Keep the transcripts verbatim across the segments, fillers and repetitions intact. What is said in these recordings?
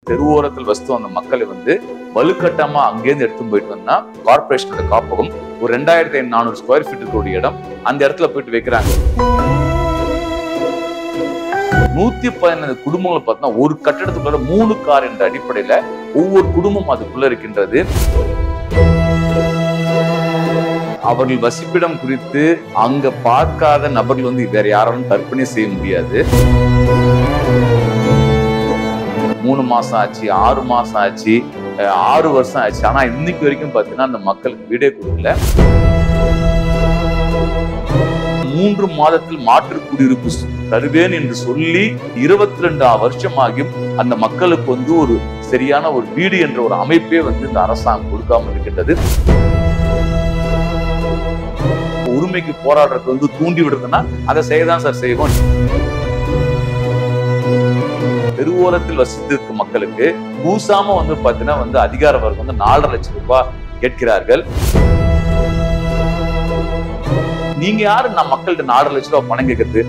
தெருவோரத்தில் வசித்து வந்த மக்களை வந்து வலுக்கட்டமா அங்கேருந்து எடுத்து போயிட்டு வந்தா கார்பரேஷனோட காப்பகம் ஒரு ரெண்டாயிரத்தி ஐநூறு நானூறு ஸ்கொயர் ஃபீட் இருக்கக்கூடிய இடம் அந்த இடத்துல போயிட்டு வைக்கிறாங்க. நூத்தி பதினைந்து குடும்பங்களை பார்த்தா ஒரு கட்டடத்துக்குள்ள மூணு கார் என்ற அடிப்படையில ஒவ்வொரு குடும்பம் அதுக்குள்ள இருக்கின்றது. அவர்கள் வசிப்பிடம் குறித்து அங்க பார்க்காத நபர்கள் வந்து வேற யாரும் கற்பனை செய்ய முடியாது. மூணு மாசம் ஆச்சு, ஆறு மாசம் ஆச்சு, ஆறு வருஷம் ஆச்சு. ஆனா இன்னைக்கு வரைக்கும் பாத்தீங்கன்னா அந்த மக்களுக்கு வீடே கொடுக்கல. மூன்று மாதத்தில் மாற்று குடியிருப்பு தருவேன் என்று சொல்லி இருபத்தி ரெண்டு வருஷமாகியும் அந்த மக்களுக்கு வந்து ஒரு சரியான ஒரு வீடு என்ற ஒரு அமைப்பே வந்து இந்த அரசாங்கம் கொடுக்காமல் இருக்கின்றது. உரிமைக்கு போராடுறதுக்கு வந்து தூண்டி விடுறதுன்னா அதை செய்யதான் சார் செய்வோம். தெருவோரத்தில் வசித்திருக்க மக்களுக்கு பூசாம வந்து பாத்தீங்கன்னா வந்து அதிகார வர்க்கம் வந்து நாலரை லட்சம் ரூபாய் கேட்கிறார்கள். நீங்க யாரு நான் மக்கள்கிட்ட நாலரை லட்சம் ரூபாய் பணம் கேட்கறது?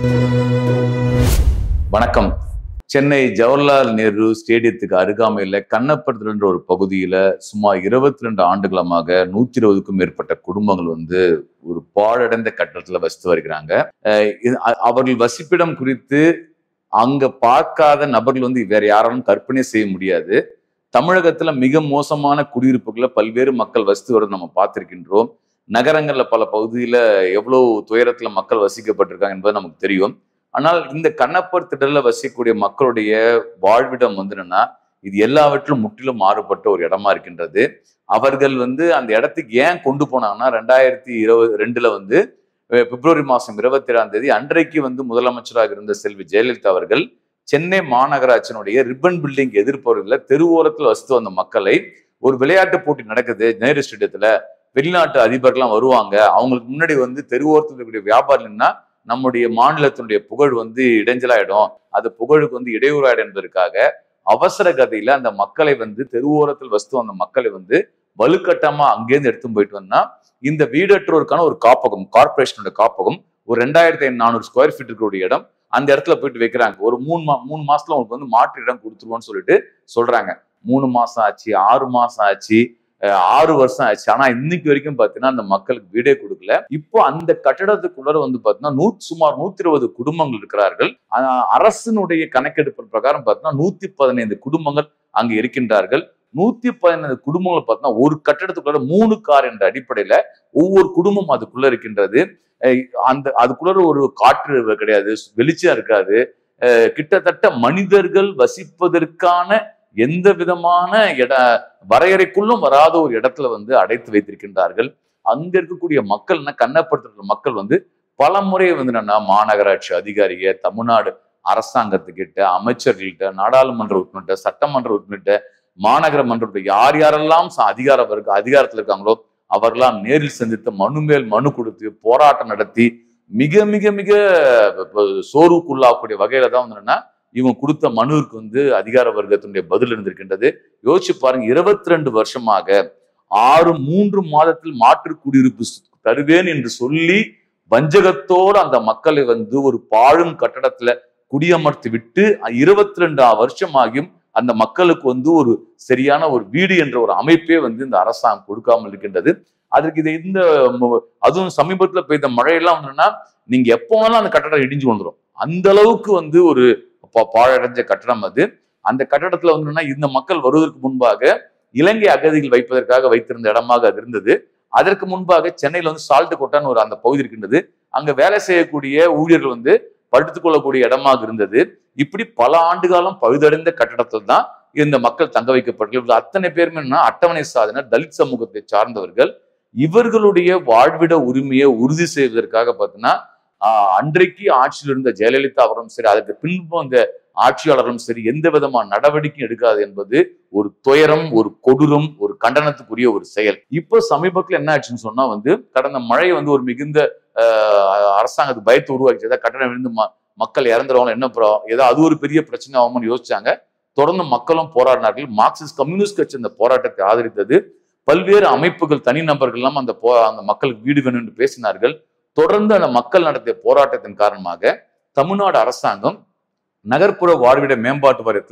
வணக்கம். சென்னை ஜவஹர்லால் நேரு ஸ்டேடியத்துக்கு அருகாமையில கண்ணப்பர்தல் என்ற ஒரு பகுதியில சுமார் இருபத்தி ரெண்டு ஆண்டுகளமாக நூத்தி இருபதுக்கும் மேற்பட்ட குடும்பங்கள் வந்து ஒரு பாழடைந்த கட்டடத்துல வசித்து வருகிறாங்க. அவர்கள் வசிப்பிடம் குறித்து அங்க பார்க்காத நபர்கள் வந்து வேற யாராலும் கற்பனை செய்ய முடியாது. தமிழகத்துல மிக மோசமான குடியிருப்புகளை பல்வேறு மக்கள் வசித்து வருவதை நம்ம பார்த்திருக்கின்றோம். நகரங்கள்ல பல பகுதியில எவ்வளவு துயரத்துல மக்கள் வசிக்கப்பட்டிருக்காங்க என்பது நமக்கு தெரியும். ஆனால் இந்த கண்ணப்பர் திடல்ல வசிக்கக்கூடிய மக்களுடைய வாழ்விடம் வந்து என்னன்னா இது எல்லாவற்றிலும் முற்றிலும் மாறுபட்ட ஒரு இடமா இருக்கின்றது. அவர்கள் வந்து அந்த இடத்துக்கு ஏன் கொண்டு போனாங்கன்னா ரெண்டாயிரத்தி இருபது ரெண்டுல வந்து பிப்ரவரி மாசம் இருபத்தி ஏழாம் தேதி அன்றைக்கு வந்து முதலமைச்சராக இருந்த செல்வி ஜெயலலிதா அவர்கள் சென்னை மாநகராட்சியினுடைய ரிப்பன் பில்டிங் எதிர்ப்பவர்களில் தெருவோரத்தில் வசித்து வந்த மக்களை ஒரு விளையாட்டு போட்டி நடக்குது நேரு ஸ்டேடியத்துல, வெளிநாட்டு அதிபர்கள்லாம் வருவாங்க, அவங்களுக்கு முன்னாடி வந்து தெருவோரத்தில் இருக்கக்கூடிய வியாபாரிகள்னா நம்முடைய மாநிலத்தினுடைய புகழ் வந்து இடைஞ்சலாயிடும், அது புகழுக்கு வந்து இடையூறாயிடும் என்பதற்காக அவசர கதையில அந்த மக்களை வந்து தெருவோரத்தில் வசித்து வந்த மக்களை வந்து வலுக்கட்டமா அங்கேருந்து எடுத்து போயிட்டு வந்தா இந்த வீடற்றோருக்கான ஒரு காப்பகம், கார்பரேஷனோட காப்பகம் ஒரு ரெண்டாயிரத்தி ஐநூறு நானூறு ஸ்கொயர் ஃபீட் இருக்கக்கூடிய இடம் அந்த இடத்துல போயிட்டு வைக்கிறாங்க. ஒரு மூணு மா மூணு மாசத்துல உங்களுக்கு வந்து மாற்று இடம் கொடுத்துருவோம்னு சொல்லிட்டு சொல்றாங்க. மூணு மாசம் ஆச்சு, ஆறு மாசம் ஆச்சு, ஆறு வருஷம் ஆச்சு. ஆனா இன்னைக்கு வரைக்கும் பாத்தீங்கன்னா அந்த மக்களுக்கு வீடே கொடுக்கல. இப்போ அந்த கட்டடத்துக்குள்ள வந்து பாத்தீங்கன்னா நூ சுமார் நூத்தி இருபது குடும்பங்கள் இருக்கிறார்கள். அரசினுடைய கணக்கெடுப்பு பிரகாரம் பாத்தீங்கன்னா நூத்தி பதினைந்து குடும்பங்கள் அங்க இருக்கின்றார்கள். நூத்தி பதினைந்து குடும்பங்கள் பார்த்தீங்கன்னா ஒரு கட்டடத்துக்குள்ள மூணு கார் என்ற அடிப்படையில ஒவ்வொரு குடும்பம் அதுக்குள்ள இருக்கின்றது. அந்த அதுக்குள்ள ஒரு காற்று கிடையாது, வெளிச்சம் இருக்காது. கிட்டத்தட்ட மனிதர்கள் வசிப்பதற்கான எந்த விதமான இட வரையறைக்குள்ளும் வராத ஒரு இடத்துல வந்து அடைத்து வைத்திருக்கின்றார்கள். அங்க இருக்கக்கூடிய மக்கள்னா கண்ணப்படுத்துற மக்கள் வந்து பல முறை வந்து என்னன்னா மாநகராட்சி அதிகாரிக, தமிழ்நாடு அரசாங்கத்துக்கிட்ட, அமைச்சர்கள்கிட்ட, நாடாளுமன்ற உறுப்பினர்கிட்ட, சட்டமன்ற உறுப்பினர்கிட்ட, மாநகர மன்றத்தில் யார் யாரெல்லாம் அதிகார வர்க்க அதிகாரத்தில் இருக்காங்களோ அவர்களாம் நேரில் சந்தித்து மனு மேல் மனு கொடுத்து போராட்டம் நடத்தி மிக மிக மிக சோர்வுக்குள்ளாகக்கூடிய வகையில தான் வந்து இவங்க கொடுத்த மனுவுக்கு வந்து அதிகார வர்க்கத்தினுடைய பதில் இருந்திருக்கின்றது. யோசிச்சு பாருங்க, இருபத்தி ரெண்டு வருஷமாக ஆறு மூன்று மாதத்தில் மாற்று குடியிருப்பு தருவேன் என்று சொல்லி வஞ்சகத்தோடு அந்த மக்களை வந்து ஒரு பாழும் கட்டடத்துல குடியமர்த்தி விட்டு இருபத்தி ரெண்டு வருஷமாகியும் அந்த மக்களுக்கு வந்து ஒரு சரியான ஒரு வீடு என்ற ஒரு அமைப்பே வந்து இந்த அரசாங்கம் கொடுக்காமல் இருக்கின்றது. அதற்கு இது இந்த அதுவும் சமீபத்துல பெய்த மழையெல்லாம் வந்துன்னா நீங்க எப்போ வேணாலும் அந்த கட்டடம் இடிஞ்சு வந்துடும். அந்த அளவுக்கு வந்து ஒரு பாழடைஞ்ச கட்டடம் அது. அந்த கட்டடத்துல வந்துன்னா இந்த மக்கள் வருவதற்கு முன்பாக இலங்கை அகதிகள் வைப்பதற்காக வைத்திருந்த இடமாக அது இருந்தது. அதற்கு முன்பாக சென்னையில வந்து சால்ட் கோட்டான்னு ஒரு அந்த பகுதி இருக்கின்றது. அங்க வேலை செய்யக்கூடிய ஊழியர்கள் வந்து படுத்துக் கொள்ளக்கூடிய இடமாக இருந்தது. இப்படி பல ஆண்டு காலம் பழுதடைந்த கட்டடத்தில் தான் இந்த மக்கள் தங்க வைக்கப்பட்டு அத்தனை பேருமே அட்டவணை சாதனர், தலித் சமூகத்தை சார்ந்தவர்கள். இவர்களுடைய வாழ்விட உரிமையை உறுதி செய்வதற்காக பார்த்தீங்கன்னா ஆஹ் அன்றைக்கு ஆட்சியில் இருந்த ஜெயலலிதா அவரும் சரி, அதற்கு பின்பு அந்த ஆட்சியாளரும் சரி எந்த விதமான நடவடிக்கையும் எடுக்காது என்பது ஒரு துயரம், ஒரு கொடூரம், ஒரு கண்டனத்துக்குரிய ஒரு செயல். இப்போ சமீபத்துல என்ன ஆச்சுன்னு சொன்னா வந்து கடந்த மழை வந்து ஒரு மிகுந்த ஆஹ் அரசாங்கத்துக்கு பயத்தை உருவாக்கி ஏதாவது கட்டணம் விழுந்து மக்கள் இறந்துருவாங்க, என்ன ஏதோ அது ஒரு பெரிய பிரச்சனை ஆகும்னு யோசிச்சாங்க. தொடர்ந்து மக்களும் போராடினார்கள். மார்க்சிஸ்ட் கம்யூனிஸ்ட் கட்சி அந்த போராட்டத்தை ஆதரித்தது. பல்வேறு அமைப்புகள், தனிநபர்கள் எல்லாம் அந்த போ அந்த மக்களுக்கு வீடு வேணும் என்று பேசினார்கள். தொடர்ந்து அந்த மக்கள் நடத்திய போராட்டத்தின் காரணமாக தமிழ்நாடு அரசாங்கம் நகர்ப்புற வாழ்விட மேம்பாட்டு வாரியத்துல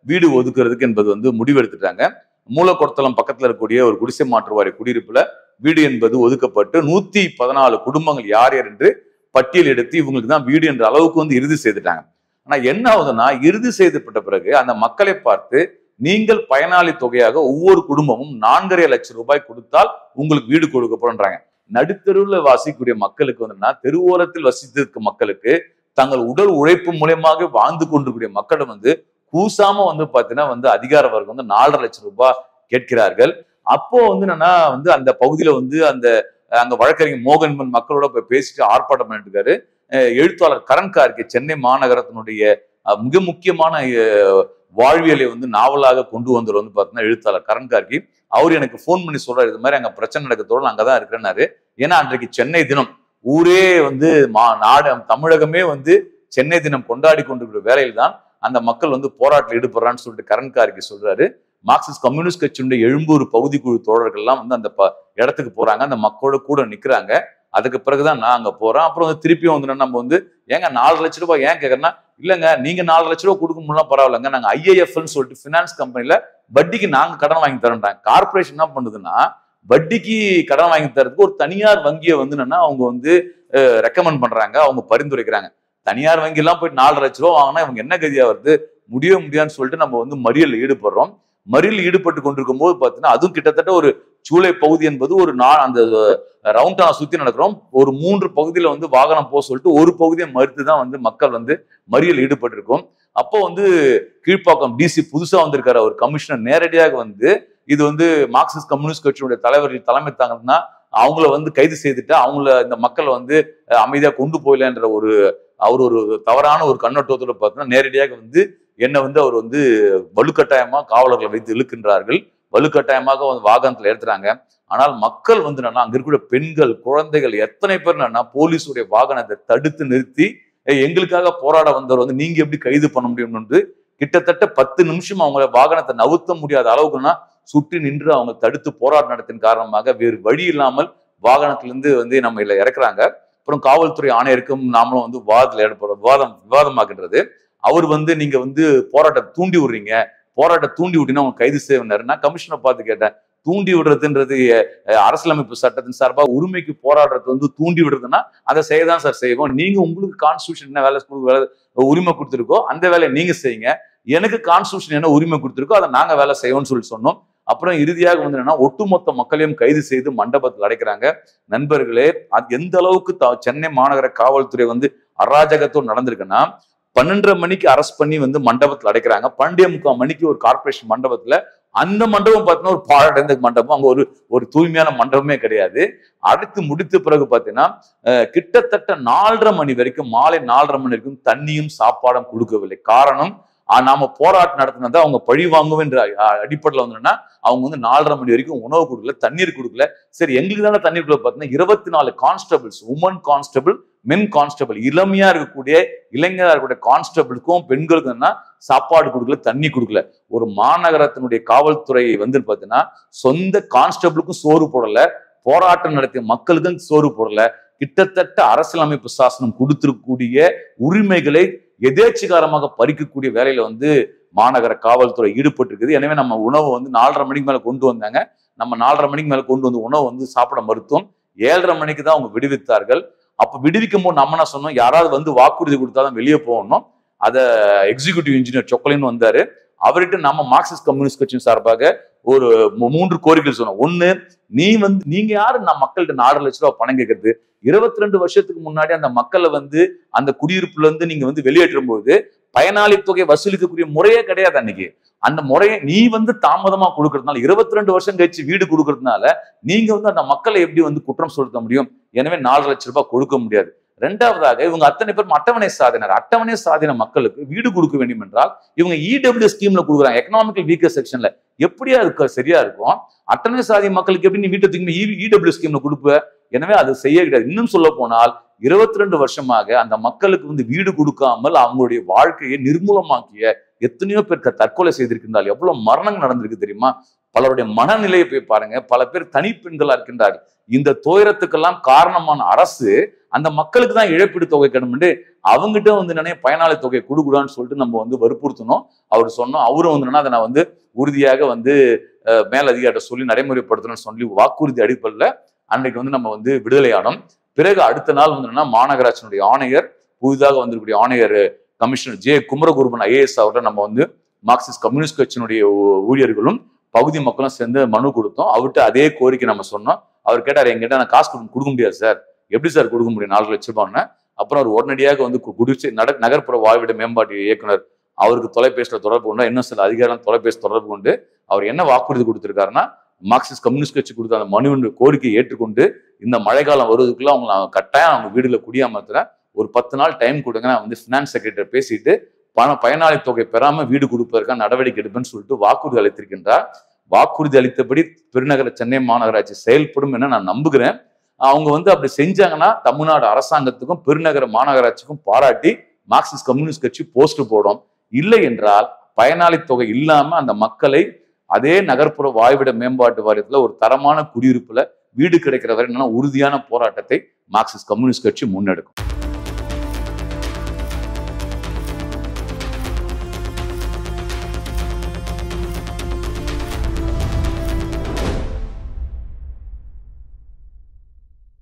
வீடு ஒதுக்குறதுக்கு என்பது வந்து முடிவெடுத்துட்டாங்க. மூலக்கொடத்தலம் பக்கத்துல இருக்கக்கூடிய ஒரு குடிசை மாற்று வாரிய குடியிருப்புல வீடு என்பது ஒதுக்கப்பட்டு நூத்தி பதினாலு குடும்பங்கள் யார் யார் என்று பட்டியல் எடுத்து இவங்களுக்கு தான் வீடு என்ற அளவுக்கு வந்து இறுதி செய்துட்டாங்க. ஆனா என்ன ஆகுதுன்னா, இறுதி செய்யப்பட்ட பிறகு அந்த மக்களை பார்த்து நீங்கள் பயனாளி தொகையாக ஒவ்வொரு குடும்பமும் நான்கரை லட்சம் ரூபாய் கொடுத்தால் உங்களுக்கு வீடு கொடுக்கப்படும்ன்றாங்க. நடுத்தெருவில் வசிக்கக்கூடிய மக்களுக்கு வந்து தெருவோரத்தில் வசித்திருக்க மக்களுக்கு தங்கள் உடல் உழைப்பு மூலியமாக வாழ்ந்து கொண்டிருக்கூடிய மக்களிடம் வந்து கூசாம வந்து பாத்தீங்கன்னா வந்து அதிகார வர்க்கம் வந்து நாலரை லட்சம் ரூபாய் கேட்கிறார்கள். அப்போ வந்து என்னன்னா வந்து அந்த பகுதியில வந்து அந்த அங்க வழக்கறிஞர் மோகன்மன் மக்களோட போய் பேசிட்டு ஆர்ப்பாட்டம் பண்ணிட்டு இருக்காரு. எழுத்தாளர் கரண் கார்கே சென்னை மாநகரத்தினுடைய மிக முக்கியமான வாழ்வியலை வந்து நாவலாக கொண்டு வந்தவர் வந்து பாத்தீங்கன்னா எழுத்தாளர் கரண் கார்கே. அவர் எனக்கு போன் பண்ணி சொல்றாரு, இது மாதிரி அங்க பிரச்சனை நடக்கிறதோட அங்கதான் இருக்கிறேன்னாரு. ஏன்னா அன்றைக்கு சென்னை தினம் ஊரே வந்து மா நாடு தமிழகமே வந்து சென்னை தினம் கொண்டாடி கொண்டிருக்கிற வேலையில் தான் அந்த மக்கள் வந்து போராட்டத்தில் ஈடுபடுறான்னு சொல்லிட்டு கரண் கார்கே சொல்றாரு. மார்க்சிஸ்ட் கம்யூனிஸ்ட் கட்சியினுடைய எழும்பூர் பகுதி குழு தோழர்கள் எல்லாம் வந்து அந்த இடத்துக்கு போறாங்க, அந்த மக்களோட கூட நிக்கிறாங்க. அதுக்கு பிறகுதான் நான் அங்க போறேன். அப்புறம் வந்து திருப்பியும் வந்து நம்ம வந்து ஏங்க நாலு லட்சம் ரூபாய் ஏன் கேட்கறேன்னா, இல்லங்க நீங்க நாலு லட்சம் ரூபாய் கொடுக்க முடியலாம் பரவாயில்லங்க, நாங்க ஐஏஎஃப்னு சொல்லிட்டு பினான்ஸ் கம்பெனில வட்டிக்கு நாங்க கடன் வாங்கி தரோன்றாங்க. கார்பரேஷன் என்ன பண்ணுதுன்னா வட்டிக்கு கடன் வாங்கி தரதுக்கு ஒரு தனியார் வங்கியை வந்து என்னன்னா அவங்க வந்து ரெக்கமெண்ட் பண்றாங்க, அவங்க பரிந்துரைக்கிறாங்க. தனியார் வங்கி எல்லாம் போயிட்டு நாலு லட்சம் ரூபாய் வாங்கினா இவங்க என்ன கதியா வருது, முடிய முடியாதுன்னு சொல்லிட்டு நம்ம வந்து மறியல் ஈடுபடுறோம். மறியல் ஈடுபட்டு கொண்டிருக்கும் போது பாத்தீங்கன்னா அதுவும் கிட்டத்தட்ட ஒரு சூளை பகுதி என்பது ஒரு நாள் அந்த ரவுண்டா சுத்தி நடக்கிறோம். ஒரு மூன்று பகுதியில வந்து வாகனம் போக சொல்லிட்டு ஒரு பகுதியை மறுத்துதான் வந்து மக்கள் வந்து மறியல் ஈடுபட்டு இருக்கும். அப்போ வந்து கீழ்ப்பாக்கம் டிசி புதுசா வந்திருக்காரு ஒரு கமிஷனர் நேரடியாக வந்து இது வந்து மார்க்சிஸ்ட் கம்யூனிஸ்ட் கட்சியுடைய தலைவர்கள் தலைமை தாங்கன்னா அவங்கள வந்து கைது செய்துட்டு அவங்கள இந்த மக்களை வந்து அமைதியா கொண்டு போயிடலன்ற ஒரு அவர் ஒரு தவறான ஒரு கண்ணோட்டத்துல பார்த்தீங்கன்னா நேரடியாக வந்து என்ன வந்து அவர் வந்து வலுக்கட்டாயமா காவலர்களை வைத்து இழுக்கின்றார்கள், வலுக்கட்டாயமாக வந்து வாகனத்துல ஏற்றுறாங்க. ஆனால் மக்கள் வந்து என்னன்னா அங்க இருக்கிற பெண்கள் குழந்தைகள் எத்தனை பேர் என்னன்னா போலீஸுடைய வாகனத்தை தடுத்து நிறுத்தி எங்களுக்காக போராட வந்தவர் வந்து நீங்க எப்படி கைது பண்ண முடியும் என்று கிட்டத்தட்ட பத்து நிமிஷம் அவங்கள வாகனத்தை நவுத்த முடியாத அளவுக்குன்னா சுற்றி நின்று அவங்க தடுத்து போராட்டம் நடத்தின் காரணமாக வேறு வழி இல்லாமல் வாகனத்திலிருந்து வந்து நம்ம இல்ல இறக்குறாங்க. அப்புறம் காவல்துறை ஆணையருக்கும் நாமளும் வந்து விவாதத்தில் ஏற்பட விவாதம் விவாதமாகின்றது. அவர் வந்து நீங்க வந்து போராட்டத்தை தூண்டி விடுறீங்க, போராட்டம் தூண்டி விட்டீங்கன்னா அவங்க கைது செய்வாரு. நான் கமிஷனை பார்த்து கேட்டேன், தூண்டி விடுறதுன்றது அரசியலமைப்பு சட்டத்தின் சார்பாக உரிமைக்கு போராடுறது வந்து தூண்டி விடுறதுன்னா அதை செய்யதான் சார் செய்வோம். நீங்க உங்களுக்கு கான்ஸ்டியூஷன் என்ன வேலை வேலை உரிமை கொடுத்துருக்கோ அந்த வேலையை நீங்க செய்யுங்க, எனக்கு கான்ஸ்டியூஷன் என்ன உரிமை கொடுத்துருக்கோ அதை நாங்க வேலை செய்வோம்னு சொல்லி சொன்னோம். அப்புறம் இறுதியாக வந்து என்னன்னா ஒட்டுமொத்த மக்களையும் கைது செய்து மண்டபத்தில் அடைக்கிறாங்க. நண்பர்களே, அது எந்த அளவுக்கு சென்னை மாநகர காவல்துறை வந்து அராஜகத்தோடு நடந்திருக்குன்னா பன்னெண்டரை மணிக்கு அரெஸ்ட் பண்ணி வந்து மண்டபத்தில் அடைக்கிறாங்க. பன்னெண்டே முக்கால் மணிக்கு ஒரு கார்பரேஷன் மண்டபத்துல, அந்த மண்டபம் பார்த்தீங்கன்னா ஒரு பாழடைந்த மண்டபம், அங்க ஒரு ஒரு தூய்மையான மண்டபமே கிடையாது. அடைத்து முடித்த பிறகு பார்த்தீங்கன்னா கிட்டத்தட்ட நாலரை மணி வரைக்கும் மாலை நாலரை மணி வரைக்கும் தண்ணியும் சாப்பாடும் கொடுக்கவில்லை. காரணம் நாம போராட்டம் நடத்தினதை அவங்க பழி வாங்குவோம் என்ற அடிப்படையில் வந்துன்னா அவங்க வந்து நாலரை மணி வரைக்கும் உணவு கொடுக்கல, தண்ணீர் கொடுக்கல. சரி எங்களுக்கு தானே தண்ணீர் கொடுக்கல. பார்த்தீங்கன்னா இருபத்தி நாலு constables, woman constable, men constable, இளமையா இருக்கக்கூடிய இளைஞராக இருக்கக்கூடிய கான்ஸ்டபிளுக்கும் பெண்களுக்கும் சாப்பாடு கொடுக்கல, தண்ணி கொடுக்கல. ஒரு மாநகரத்தினுடைய காவல்துறை வந்து பாத்தீங்கன்னா சொந்த கான்ஸ்டபிளுக்கும் சோறு போடல, போராட்டம் நடத்திய மக்களுக்கும் சோறு போடல. கிட்டத்தட்ட அரசியலமைப்பு சாசனம் கொடுத்திருக்கக்கூடிய உரிமைகளை எதேச்சிகாரமாக பறிக்கக்கூடிய வேலையில வந்து மாநகர காவல்துறை ஈடுபட்டு இருக்குது. எனவே நம்ம உணவு வந்து நாலரை மணிக்கு மேல கொண்டு வந்தாங்க. நம்ம நாலரை மணிக்கு மேல கொண்டு வந்து உணவு வந்து சாப்பிட மறுத்தோம். ஏழரை மணிக்கு தான் அவங்க விடுவித்தார்கள். அப்ப விடுவிக்கும் போது நம்ம என்ன சொன்னோம், யாராவது வந்து வாக்குறுதி கொடுத்தாதான் வெளியே போகணும். அதை எக்ஸிகியூட்டிவ் இன்ஜினியர் சொக்கலின்னு வந்தாரு. அவர்கிட்ட நம்ம மார்க்சிஸ்ட் கம்யூனிஸ்ட் கட்சியின் சார்பாக ஒரு மூன்று கோரிக்கை சொன்னோம். ஒண்ணு, நீ வந்து நீங்க யாரு நான் மக்கள்கிட்ட நாலரை லட்சம் ரூபாய் பணம் கேட்கறது? இருபத்தி ரெண்டு வருஷத்துக்கு முன்னாடி அந்த மக்களை வந்து அந்த குடியிருப்புல இருந்து நீங்க வந்து வெளியேற்றும் போது பயனாளி தொகை வசூலிக்கக்கூடிய முறையே கிடையாது. அன்னைக்கு அந்த முறையை நீ வந்து தாமதமா கொடுக்கறதுனால, இருபத்தி ரெண்டு வருஷம் கழிச்சு வீடு கொடுக்கறதுனால நீங்க வந்து அந்த மக்களை எப்படி வந்து குற்றம் செலுத்த முடியும்? எனவே நாலரை லட்சம் ரூபாய் கொடுக்க முடியாது. ரெண்டாவதாக இவங்க அத்தனை பேரும் அட்டவணை சாதினர். அட்டவணை சாதின மக்களுக்கு வீடு கொடுக்க வேண்டும் என்றால் இவங்க இடபிள்யூ ஸ்கீம்ல கொடுக்குறாங்க, எக்கனாமிக்கல் வீக்கர் செக்ஷன்ல. எப்படியா இருக்க சரியா இருக்கும்? அட்டவணை சாதி மக்களுக்கு எப்படி நீ வீட்டை தூக்கி இடபிள்யூ ஸ்கீம்ல கொடுப்ப? எனவே அது செய்ய கிடையாது. இன்னும் சொல்ல போனால் இருபத்தி ரெண்டு வருஷமாக அந்த மக்களுக்கு வந்து வீடு கொடுக்காமல் அவங்களுடைய வாழ்க்கையை நிர்மூலமாக்கிய எத்தனையோ பேர் தற்கொலை செய்திருக்கின்றால், எவ்வளவு மரணங்கள் நடந்திருக்கு தெரியுமா? பலருடைய மனநிலையை போய் பாருங்க. பல பேர் தனிப்பெண்களா இருக்கின்றார்கள். இந்த துயரத்துக்கெல்லாம் காரணமான அரசு அந்த மக்களுக்கு தான் இழப்பீடு தொகை கணும்னு அவங்ககிட்ட வந்து என்னன்னா பயனாளி தொகை கொடுக்கூடான்னு சொல்லிட்டு நம்ம வந்து வற்புறுத்தணும். அவர் சொன்னோம். அவரும் வந்து அதை நான் வந்து உறுதியாக வந்து மேல் அதிகாரிட்ட சொல்லி நடைமுறைப்படுத்தணும்னு சொல்லி வாக்குறுதி அடிப்படையில் அன்றைக்கு வந்து நம்ம வந்து விடுதலையானோம். பிறகு அடுத்த நாள் வந்து மாநகராட்சியினுடைய ஆணையர், புதிதாக வந்திருக்கக்கூடிய ஆணையர் கமிஷனர் ஜே குமரகுருபன் ஐஏஎஸ் அவர்கிட்ட நம்ம வந்து மார்க்சிஸ்ட் கம்யூனிஸ்ட் கட்சியினுடைய ஊழியர்களும் பகுதி மக்களும் சேர்ந்து மனு கொடுத்தோம். அவர்கிட்ட அதே கோரிக்கை நம்ம சொன்னோம். அவர் கேட்டார், எங்கிட்ட நான் காசு கொடுக்க முடியாது சார், எப்படி சார் கொடுக்க முடியும் நாலு லட்சம் ரூபான்னு. அப்புறம் அவர் உடனடியாக வந்து குடிச்சு நட நகர்ப்புற வாழ்விட மேம்பாட்டு இயக்குனர் அவருக்கு தொலைபேசியில் தொடர்பு கொண்டு, இன்னும் சில அதிகாரம் தொலைபேசி தொடர்பு கொண்டு அவர் என்ன வாக்குறுதி கொடுத்திருக்காருன்னா, மார்க்சிஸ்ட் கம்யூனிஸ்ட் கட்சி கொடுத்த அந்த மனுவின் கோரிக்கையை ஏற்றுக்கொண்டு இந்த மழைக்காலம் வருவதுக்குள்ள அவங்க கட்டாயம் அவங்க வீடுல குடியாமத்துல ஒரு பத்து நாள் டைம் கொடுங்க, நான் வந்து பினான்ஸ் செக்ரட்டரி பேசிட்டு பண பயனாளி தொகை பெறாம வீடு கொடுப்பதற்கான நடவடிக்கை எடுப்பேன்னு சொல்லிட்டு வாக்குறுதி அளித்திருக்கின்றார். வாக்குறுதி அளித்தபடி பெருநகர சென்னை மாநகராட்சி செயல்படும் என நான் நம்புகிறேன். அவங்க வந்து அப்படி செஞ்சாங்கன்னா தமிழ்நாடு அரசாங்கத்துக்கும் பெருநகர மாநகராட்சிக்கும் பாராட்டி மார்க்சிஸ்ட் கம்யூனிஸ்ட் கட்சி போஸ்ட் போடும். இல்லை என்றால் பயனாளி தொகை இல்லாம அந்த மக்களை அதே நகர்ப்புற வாழ்விட மேம்பாட்டு வாரியத்துல ஒரு தரமான குடியிருப்புல வீடு கிடைக்கிற வரை உறுதியான போராட்டத்தை மார்க்சிஸ்ட் கம்யூனிஸ்ட் கட்சி முன்னெடுக்கும்.